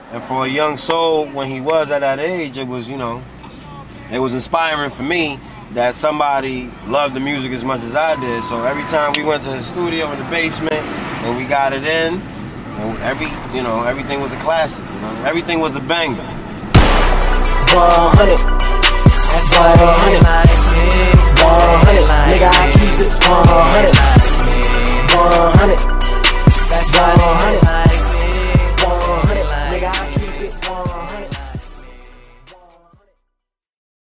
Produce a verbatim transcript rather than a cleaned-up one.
And for a young soul, when he was at that age, it was, you know, it was inspiring for me that somebody loved the music as much as I did. So every time we went to the studio in the basement and we got it in, and every, you know, everything was a classic. You know, everything was a banger. one hundred, that's one hundred, one hundred, nigga, I keep it one hundred, one hundred.